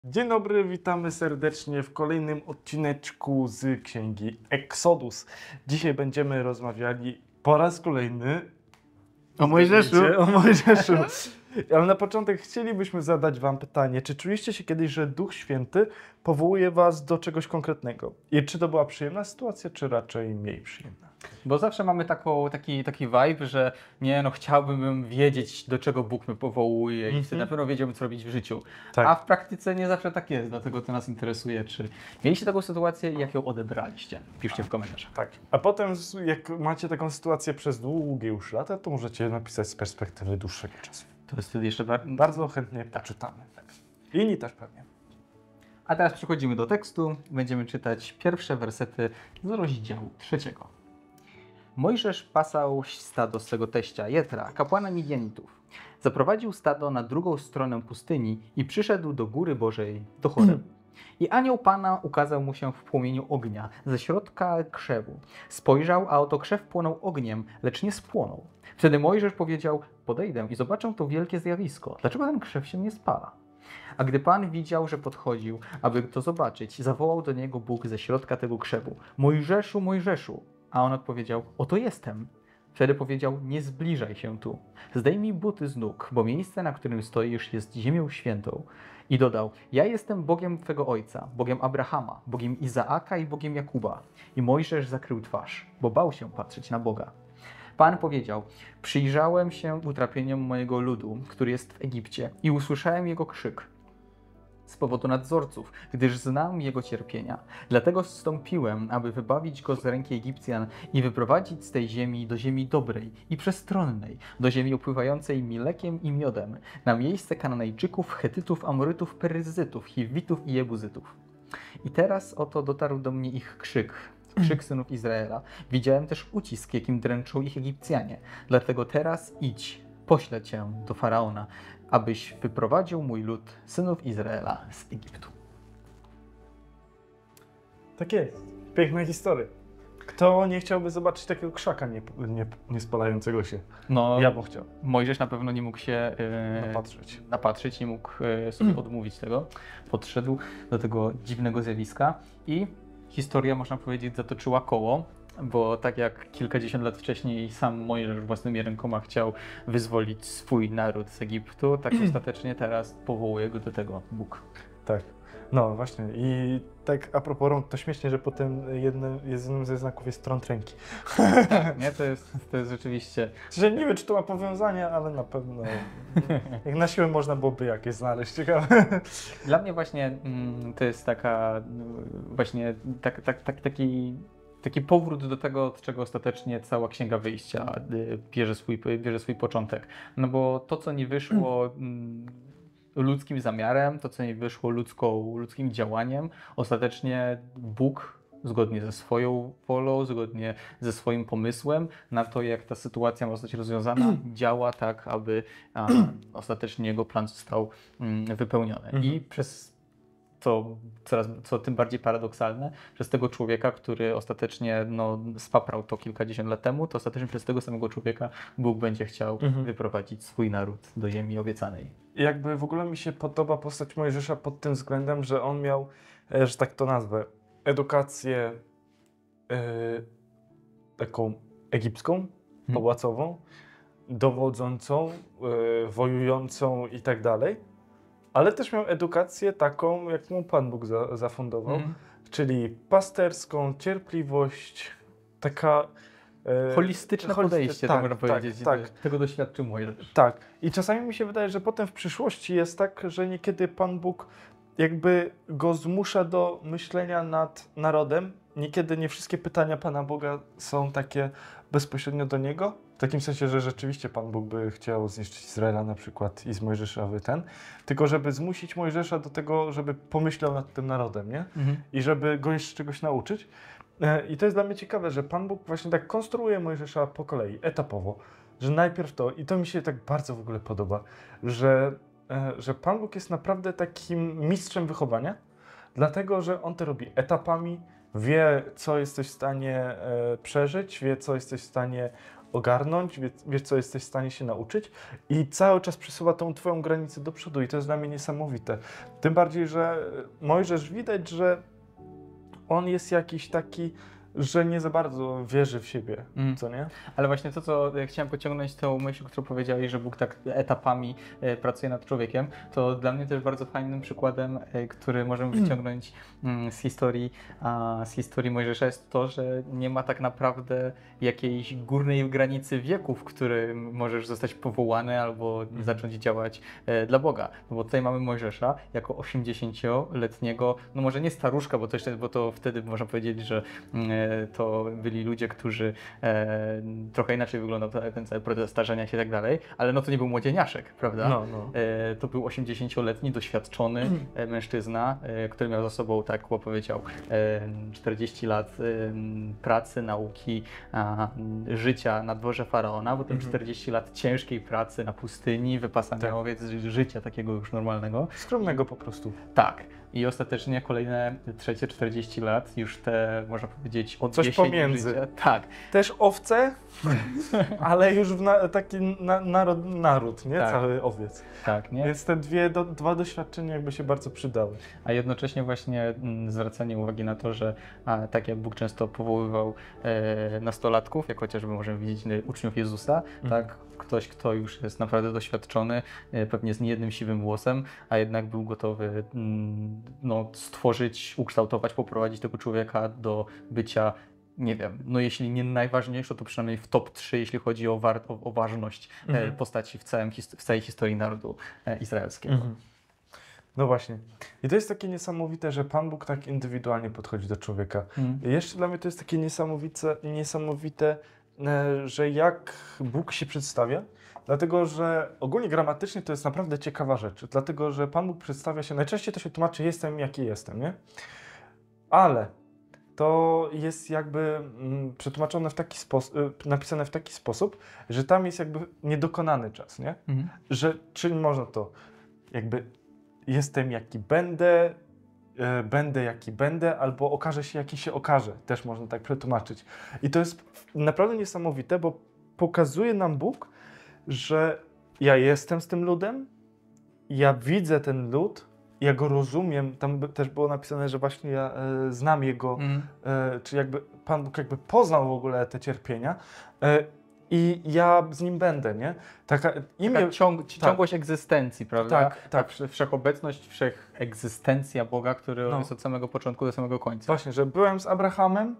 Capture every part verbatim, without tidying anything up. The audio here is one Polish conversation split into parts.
Dzień dobry, witamy serdecznie w kolejnym odcineczku z Księgi Exodus. Dzisiaj będziemy rozmawiali po raz kolejny O Mojżeszu. o Mojżeszu. Ale na początek chcielibyśmy zadać wam pytanie, czy czuliście się kiedyś, że Duch Święty powołuje was do czegoś konkretnego? I czy to była przyjemna sytuacja, czy raczej mniej przyjemna? Bo zawsze mamy taką, taki, taki vibe, że nie, no chciałbym wiedzieć, do czego Bóg mnie powołuje i wtedy Mhm. na pewno wiedziałbym, co robić w życiu. Tak. A w praktyce nie zawsze tak jest, dlatego to nas interesuje. Czy mieliście taką sytuację i jak ją odebraliście? Piszcie w komentarzach. Tak. A potem, jak macie taką sytuację przez długie już lata, to możecie napisać z perspektywy dłuższego czasu. To jest wtedy jeszcze bardziej... Bardzo chętnie poczytamy. Inni też pewnie. A teraz przechodzimy do tekstu. Będziemy czytać pierwsze wersety z rozdziału trzeciego. Mojżesz pasał stado swego teścia Jetra, kapłana Midianitów. Zaprowadził stado na drugą stronę pustyni i przyszedł do góry Bożej, do Choreb. I anioł Pana ukazał mu się w płomieniu ognia, ze środka krzewu. Spojrzał, a oto krzew płonął ogniem, lecz nie spłonął. Wtedy Mojżesz powiedział: podejdę i zobaczę to wielkie zjawisko. Dlaczego ten krzew się nie spala? A gdy Pan widział, że podchodził, aby to zobaczyć, zawołał do niego Bóg ze środka tego krzewu: Mojżeszu, Mojżeszu! A on odpowiedział: oto jestem. Wtedy powiedział: nie zbliżaj się tu. Zdejmij buty z nóg, bo miejsce, na którym stoisz, jest ziemią świętą. I dodał: ja jestem Bogiem twego ojca, Bogiem Abrahama, Bogiem Izaaka i Bogiem Jakuba. I Mojżesz zakrył twarz, bo bał się patrzeć na Boga. Pan powiedział: przyjrzałem się utrapieniom mojego ludu, który jest w Egipcie, i usłyszałem jego krzyk z powodu nadzorców, gdyż znam jego cierpienia. Dlatego zstąpiłem, aby wybawić go z ręki Egipcjan i wyprowadzić z tej ziemi do ziemi dobrej i przestronnej, do ziemi upływającej mlekiem i miodem, na miejsce Kananejczyków, Chetytów, Amorytów, Peryzytów, Hiwitów i Jebuzytów. I teraz oto dotarł do mnie ich krzyk, krzyk synów Izraela. Widziałem też ucisk, jakim dręczą ich Egipcjanie. Dlatego teraz idź, poślę cię do Faraona, abyś wyprowadził mój lud, synów Izraela, z Egiptu. Tak jest. Piękna historia. Kto nie chciałby zobaczyć takiego krzaka nie, nie, nie spalającego się? No, Ja bym chciał Mojżesz na pewno nie mógł się yy, napatrzeć. napatrzeć, nie mógł yy, sobie odmówić tego. Podszedł do tego dziwnego zjawiska i historia, można powiedzieć, zatoczyła koło. Bo tak jak kilkadziesiąt lat wcześniej sam Mojżesz własnymi rękoma chciał wyzwolić swój naród z Egiptu, tak ostatecznie teraz powołuje go do tego Bóg. Tak. No właśnie. I tak a propos rąk, to śmiesznie, że potem jednym, jednym ze znaków jest trąd ręki. Nie, to jest, to jest rzeczywiście... Że nie wiem, czy to ma powiązanie, ale na pewno jak na siłę można byłoby jakieś znaleźć. Ciekawe. Dla mnie właśnie mm, to jest taka mm, właśnie tak, tak, tak, taki Taki powrót do tego, od czego ostatecznie cała Księga Wyjścia y, bierze swój, bierze swój początek. No bo to, co nie wyszło mm, ludzkim zamiarem, to, co nie wyszło ludzką, ludzkim działaniem, ostatecznie Bóg, zgodnie ze swoją wolą, zgodnie ze swoim pomysłem na to, jak ta sytuacja ma zostać rozwiązana, działa tak, aby a, ostatecznie jego plan został mm, wypełniony. Mhm. I przez co coraz, co tym bardziej paradoksalne, przez tego człowieka, który ostatecznie no, spaprał to kilkadziesiąt lat temu, to ostatecznie przez tego samego człowieka Bóg będzie chciał Mhm. wyprowadzić swój naród do ziemi obiecanej. I jakby w ogóle mi się podoba postać Mojżesza pod tym względem, że on miał, e, że tak to nazwę, edukację e, taką egipską, pałacową, dowodzącą, e, wojującą i tak dalej, ale też miał edukację taką, jak mu Pan Bóg za, zafundował, Mhm. czyli pasterską, cierpliwość, taka... e, Holistyczne holisty- podejście, tak, tak można tak, powiedzieć. tak. Tego doświadczył Mojżesz. Tak. I czasami mi się wydaje, że potem w przyszłości jest tak, że niekiedy Pan Bóg jakby go zmusza do myślenia nad narodem. Niekiedy nie wszystkie pytania Pana Boga są takie bezpośrednio do Niego. W takim sensie, że rzeczywiście Pan Bóg by chciał zniszczyć Izraela na przykład i z Mojżesza by ten. Tylko żeby zmusić Mojżesza do tego, żeby pomyślał nad tym narodem, nie? Mhm. I żeby go jeszcze czegoś nauczyć. E, I to jest dla mnie ciekawe, że Pan Bóg właśnie tak konstruuje Mojżesza po kolei, etapowo. Że najpierw to, i to mi się tak bardzo w ogóle podoba, że, e, że Pan Bóg jest naprawdę takim mistrzem wychowania, dlatego że On to robi etapami, wie, co jesteś w stanie e, przeżyć, wie, co jesteś w stanie ogarnąć, wiesz, wiesz, co jesteś w stanie się nauczyć i cały czas przesuwa tą twoją granicę do przodu i to jest dla mnie niesamowite. Tym bardziej, że Mojżesz widać, że on jest jakiś taki, że nie za bardzo wierzy w siebie, Mm. co nie? Ale właśnie to, co e, chciałem pociągnąć tą myśl, którą powiedziałeś, że Bóg tak etapami e, pracuje nad człowiekiem, to dla mnie też bardzo fajnym przykładem, e, który możemy wyciągnąć mm, z historii, a z historii Mojżesza jest to, że nie ma tak naprawdę jakiejś górnej granicy wieku, w którym możesz zostać powołany albo zacząć działać e, dla Boga. No bo tutaj mamy Mojżesza jako osiemdziesięcioletniego, no może nie staruszka, bo to, jeszcze, bo to wtedy można powiedzieć, że mm, to byli ludzie, którzy e, trochę inaczej wyglądał ten cały proces starzenia się i tak dalej, ale no to nie był młodzieniaszek, prawda? No, no. E, to był osiemdziesięcioletni, doświadczony e, mężczyzna, e, który miał za sobą, tak jak powiedział, e, czterdzieści lat e, pracy, nauki, a, życia na dworze Faraona, potem Mhm. czterdzieści lat ciężkiej pracy na pustyni, wypasania Tak. owiec, ży- życia takiego już normalnego. Skromnego po prostu. Tak. I ostatecznie kolejne trzecie czterdzieści lat, już te, można powiedzieć, od Coś jesieni pomiędzy. życia. Tak, Też owce, ale już w na, taki na, naród, naród, nie? Tak. Cały owiec. tak, nie? Więc te dwie, do, dwa doświadczenia jakby się bardzo przydały. A jednocześnie właśnie mm, zwracanie uwagi na to, że a, tak jak Bóg często powoływał e, nastolatków, jak chociażby możemy widzieć e, uczniów Jezusa, tak, ktoś, kto już jest naprawdę doświadczony, e, pewnie z niejednym siwym włosem, a jednak był gotowy mm, no, stworzyć, ukształtować, poprowadzić tego człowieka do bycia, nie wiem, no jeśli nie najważniejszą, to przynajmniej w top trzy, jeśli chodzi o, war- o, o ważność e, Mhm. postaci w, całym, his- w całej historii narodu e, izraelskiego. Mhm. No właśnie. I to jest takie niesamowite, że Pan Bóg tak indywidualnie podchodzi do człowieka. Mm. I jeszcze dla mnie to jest takie niesamowite, niesamowite, e, że jak Bóg się przedstawia, dlatego że ogólnie gramatycznie to jest naprawdę ciekawa rzecz, dlatego że Pan Bóg przedstawia się, najczęściej to się tłumaczy jestem jaki jestem, nie? Ale to jest jakby mm, przetłumaczone w taki sposób, napisane w taki sposób, że tam jest jakby niedokonany czas, nie? Mhm. Że czyli można to jakby jestem jaki będę, e, będę jaki będę, albo okaże się jaki się okaże, też można tak przetłumaczyć. I to jest naprawdę niesamowite, bo pokazuje nam Bóg, że ja jestem z tym ludem, ja widzę ten lud, ja go rozumiem, tam by- też było napisane, że właśnie ja e, znam jego, Mm. e, czy jakby Pan Bóg jakby poznał w ogóle te cierpienia e, i ja z nim będę, nie? Taka imię... Taka ciąg, tak. ciągłość egzystencji, prawda? Tak, tak. Wsze- Wszechobecność, wszechegzystencja Boga, który No. jest od samego początku do samego końca. Właśnie, że byłem z Abrahamem,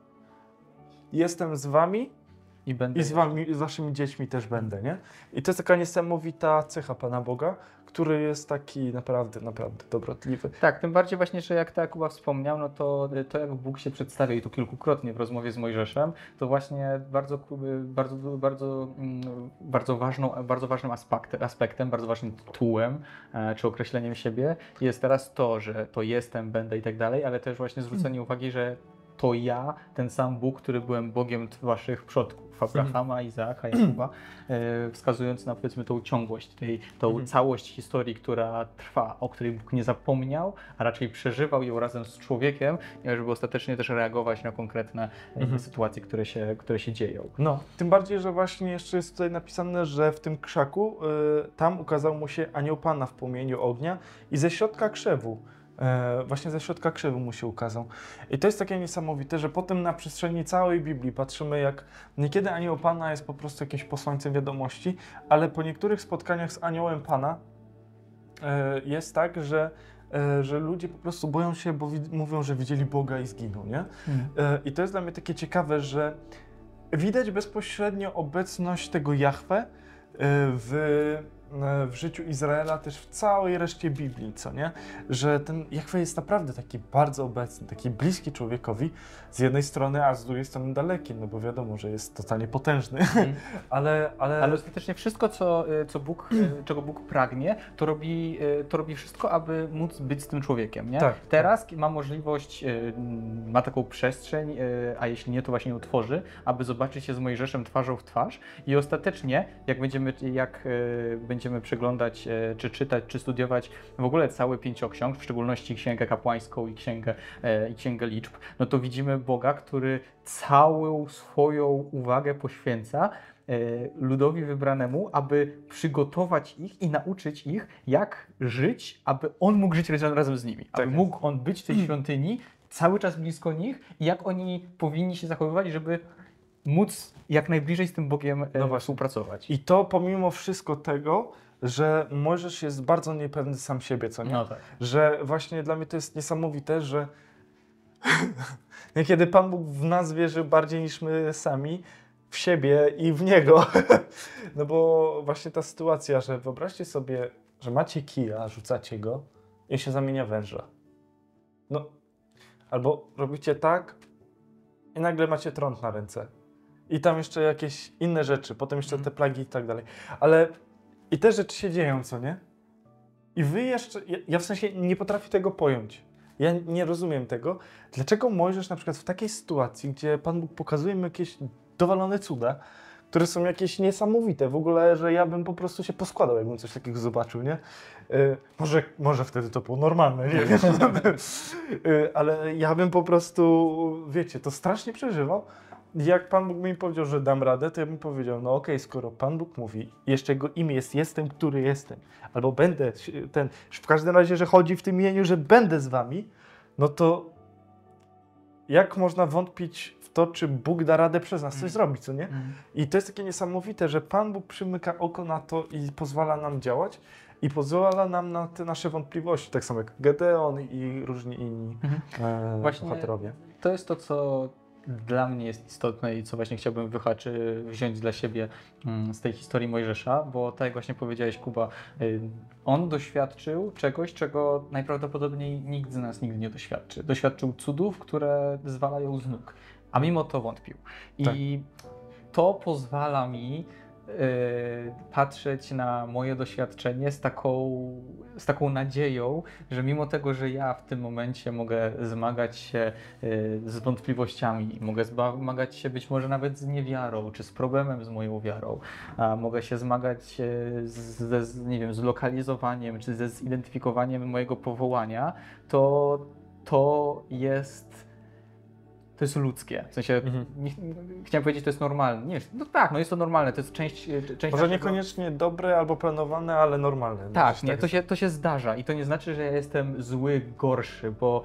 jestem z wami I będę. i z wami, z waszymi dziećmi też będę, nie? I to jest taka niesamowita cecha Pana Boga, który jest taki naprawdę, naprawdę dobrotliwy. Tak, tym bardziej właśnie, że jak ta Kuba wspomniał, no to, to jak Bóg się przedstawia i to kilkukrotnie w rozmowie z Mojżeszem, to właśnie bardzo, bardzo, bardzo, mm, bardzo, ważną, bardzo ważnym aspektem, aspektem, bardzo ważnym tytułem e, czy określeniem siebie jest teraz to, że to jestem, będę i tak dalej, ale też właśnie zwrócenie uwagi, że to ja, ten sam Bóg, który byłem Bogiem waszych przodków, Abrahama, Izaaka, Jakuba, e, wskazując na, powiedzmy, tą ciągłość, tej, tą Mhm. całość historii, która trwa, o której Bóg nie zapomniał, a raczej przeżywał ją razem z człowiekiem, żeby ostatecznie też reagować na konkretne e, Mhm. sytuacje, które się, które się dzieją. No, tym bardziej, że właśnie jeszcze jest tutaj napisane, że w tym krzaku y, tam ukazał mu się anioł Pana w płomieniu ognia i ze środka krzewu, y, właśnie ze środka krzewu mu się ukazał. I to jest takie niesamowite, że potem na przestrzeni całej Biblii patrzymy, jak niekiedy anioł Pana jest po prostu jakimś posłańcem wiadomości, ale po niektórych spotkaniach z aniołem Pana y, jest tak, że y, że ludzie po prostu boją się, bo wid- mówią, że widzieli Boga i zginą, nie? Mhm. Y, I to jest dla mnie takie ciekawe, że widać bezpośrednio obecność tego Jahwe y, w, y, w życiu Izraela, też w całej reszcie Biblii, co nie? Że ten Jahwe jest naprawdę taki bardzo obecny, taki bliski człowiekowi z jednej strony, a z drugiej strony daleki, no bo wiadomo, że jest totalnie potężny, Mhm. ale, ale, Ale ostatecznie wszystko, co, y, co Bóg, y, czego Bóg pragnie, to robi, y, to robi wszystko, aby móc być z tym człowiekiem, nie? Tak, Teraz ma możliwość, y, ma taką przestrzeń, y, a jeśli nie, to właśnie ją tworzy, aby zobaczyć się z Mojżeszem twarzą w twarz i ostatecznie, jak będziemy, jak y, będziemy przeglądać, y, czy czytać, czy studiować w ogóle cały pięcioksiąg, w szczególności Księgę Kapłańską i Księgę, y, i Księgę Liczb, no to widzimy Boga, który całą swoją uwagę poświęca ludowi wybranemu, aby przygotować ich i nauczyć ich, jak żyć, aby on mógł żyć razem z nimi. Aby Tak mógł on być w tej świątyni, cały czas blisko nich i jak oni powinni się zachowywać, żeby móc jak najbliżej z tym Bogiem No właśnie. współpracować. I to pomimo wszystko tego, że Mojżesz jest bardzo niepewny sam siebie, co nie? No tak. Że właśnie dla mnie to jest niesamowite, że niekiedy Pan Bóg w nas wierzy bardziej niż my sami w siebie i w Niego. No bo właśnie ta sytuacja, że wyobraźcie sobie, że macie kija, rzucacie go i się zamienia w węża. No, albo robicie tak i nagle macie trąd na ręce. I tam jeszcze jakieś inne rzeczy, potem jeszcze te plagi i tak dalej. Ale i te rzeczy się dzieją, co nie? I wy jeszcze, ja, ja w sensie nie potrafię tego pojąć. Ja nie rozumiem tego. Dlaczego Mojżesz na przykład w takiej sytuacji, gdzie Pan Bóg pokazuje mu jakieś dowalone cuda, które są jakieś niesamowite, w ogóle, że ja bym po prostu się poskładał, jakbym coś takiego zobaczył, nie? Yy, może, może wtedy to było normalne, nie wiem. yy, ale ja bym po prostu, wiecie, to strasznie przeżywał. Jak Pan Bóg mi powiedział, że dam radę, to ja bym powiedział, no okej, okay, skoro Pan Bóg mówi, jeszcze Jego imię jest jestem, który jestem, albo będę ten, w każdym razie, że chodzi w tym imieniu, że będę z wami, no to jak można wątpić w to, czy Bóg da radę przez nas coś mm. zrobić, co nie? Mm. I to jest takie niesamowite, że Pan Bóg przymyka oko na to i pozwala nam działać i pozwala nam na te nasze wątpliwości, tak samo jak Gedeon i różni inni mm. e, Właśnie bohaterowie. To jest to, co dla mnie jest istotne i co właśnie chciałbym wyhaczy, wziąć dla siebie z tej historii Mojżesza, bo tak jak właśnie powiedziałeś, Kuba, on doświadczył czegoś, czego najprawdopodobniej nikt z nas nigdy nie doświadczy. Doświadczył cudów, które zwalają z nóg, a mimo to wątpił. I tak. to pozwala mi Yy, patrzeć na moje doświadczenie z taką, z taką nadzieją, że mimo tego, że ja w tym momencie mogę zmagać się yy, z wątpliwościami, mogę zmagać się być może nawet z niewiarą, czy z problemem z moją wiarą, a mogę się zmagać yy, ze, z, nie wiem, zlokalizowaniem, czy ze zidentyfikowaniem mojego powołania, to to jest To jest ludzkie. W sensie, mhm. nie, chciałem powiedzieć, to jest normalne. Nie, no tak, no jest to normalne, to jest część... część Może naszego... niekoniecznie dobre albo planowane, ale normalne. Tak, nie, to się, to się zdarza i to nie znaczy, że ja jestem zły, gorszy, bo,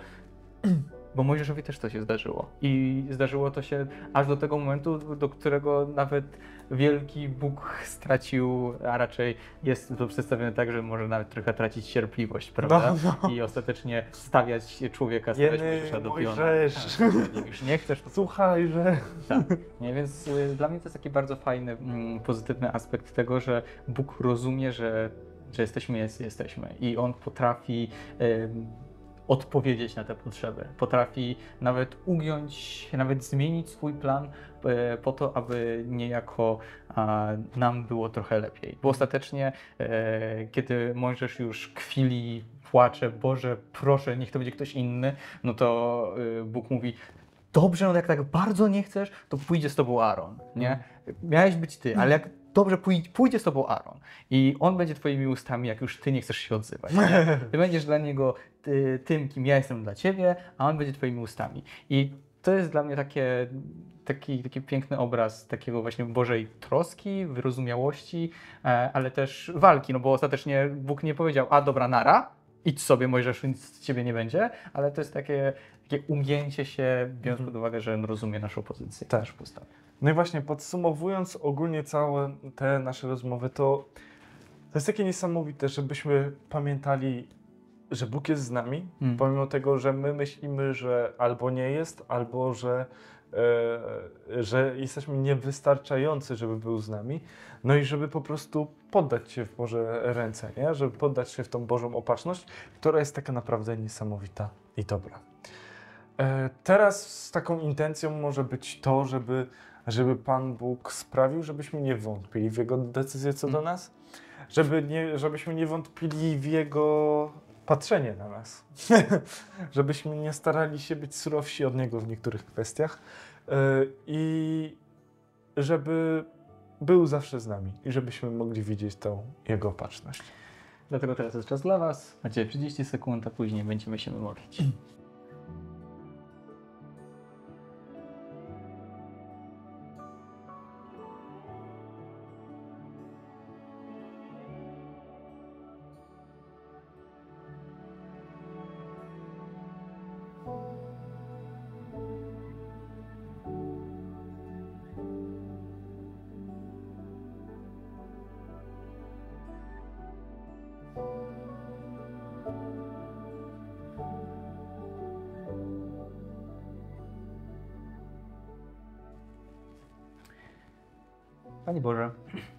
bo Mojżeszowi też to się zdarzyło. I zdarzyło to się aż do tego momentu, do którego nawet wielki Bóg stracił, a raczej jest to przedstawione tak, że może nawet trochę tracić cierpliwość, prawda? No, no. I ostatecznie stawiać człowieka, stawiać Mojżesza do pionu. Tak, już nie chcesz, to słuchaj, że... Tak. Nie, więc y, dla mnie to jest taki bardzo fajny, mm, pozytywny aspekt tego, że Bóg rozumie, że, że jesteśmy, jest, jesteśmy i On potrafi y, odpowiedzieć na te potrzeby. Potrafi nawet ugiąć, nawet zmienić swój plan e, po to, aby niejako a, nam było trochę lepiej. Bo ostatecznie, e, kiedy Mojżesz już kwili, płacze, Boże, proszę, niech to będzie ktoś inny, no to e, Bóg mówi, dobrze, no jak tak bardzo nie chcesz, to pójdzie z tobą Aaron, nie? Miałeś być ty, ale jak dobrze pójdzie, pójdzie z tobą Aaron i on będzie twoimi ustami, jak już ty nie chcesz się odzywać. Nie? Ty będziesz dla niego ty, tym, kim ja jestem dla ciebie, a on będzie twoimi ustami. I to jest dla mnie takie, taki, taki piękny obraz takiego właśnie Bożej troski, wyrozumiałości, ale też walki, no bo ostatecznie Bóg nie powiedział, a dobra, nara, idź sobie, Mojżeszu, nic z ciebie nie będzie, ale to jest takie, takie ugięcie się, biorąc pod uwagę, że on rozumie naszą pozycję, tak. naszą postawę. No i właśnie podsumowując ogólnie całe te nasze rozmowy, to, to jest takie niesamowite, żebyśmy pamiętali, że Bóg jest z nami, hmm. pomimo tego, że my myślimy, że albo nie jest, albo że, e, że jesteśmy niewystarczający, żeby był z nami, no i żeby po prostu poddać się w Boże ręce, nie? Żeby poddać się w tą Bożą opatrzność, która jest taka naprawdę niesamowita i dobra. E, teraz z taką intencją może być to, żeby żeby Pan Bóg sprawił, żebyśmy nie wątpili w Jego decyzję co do nas, żeby nie, żebyśmy nie wątpili w Jego patrzenie na nas, żebyśmy nie starali się być surowsi od Niego w niektórych kwestiach yy, i żeby był zawsze z nami i żebyśmy mogli widzieć tą Jego opatrzność. Dlatego teraz jest czas dla Was. Macie trzydzieści sekund, a później będziemy się modlić. Panie Boże,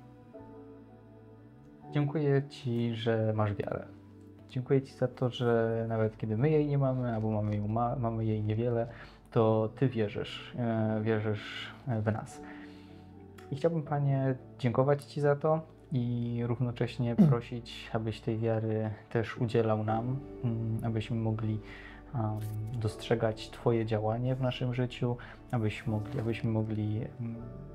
dziękuję Ci, że masz wiarę. Dziękuję Ci za to, że nawet kiedy my jej nie mamy, albo mamy, ją ma, mamy jej niewiele, to Ty wierzysz, e, wierzysz w nas. I chciałbym, Panie, dziękować Ci za to i równocześnie prosić, abyś tej wiary też udzielał nam, mm, abyśmy mogli um, dostrzegać Twoje działanie w naszym życiu, abyśmy mogli, abyśmy mogli um,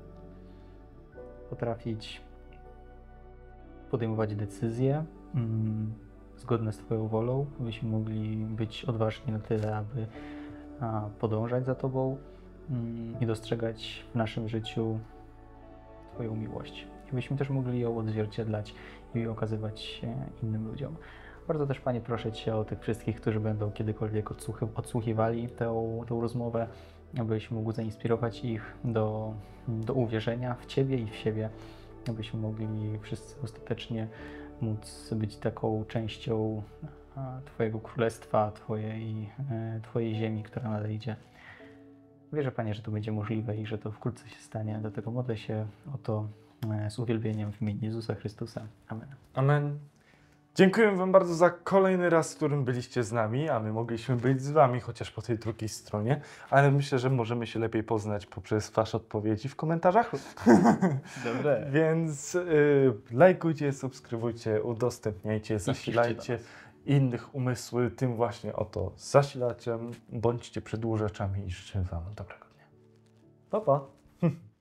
potrafić podejmować decyzje um, zgodne z Twoją wolą, abyśmy mogli być odważni na tyle, aby a, podążać za Tobą um, i dostrzegać w naszym życiu Twoją miłość. Abyśmy też mogli ją odzwierciedlać i okazywać innym ludziom. Bardzo też, Panie, proszę Cię o tych wszystkich, którzy będą kiedykolwiek odsłuchi odsłuchiwali tę, tę rozmowę, abyś mógł zainspirować ich do, do uwierzenia w Ciebie i w siebie, abyśmy mogli wszyscy ostatecznie móc być taką częścią Twojego królestwa, Twojej, Twojej ziemi, która nadejdzie. Wierzę, Panie, że to będzie możliwe i że to wkrótce się stanie. Dlatego modlę się o to z uwielbieniem w imieniu Jezusa Chrystusa. Amen. Amen. Dziękuję Wam bardzo za kolejny raz, w którym byliście z nami, a my mogliśmy być z Wami, chociaż po tej drugiej stronie, ale myślę, że możemy się lepiej poznać poprzez Wasze odpowiedzi w komentarzach. Dobre. Więc y, lajkujcie, subskrybujcie, udostępniajcie, zasilajcie innych umysły tym właśnie oto zasilaczem. Bądźcie przedłużaczami i życzę Wam dobrego dnia. Pa, pa.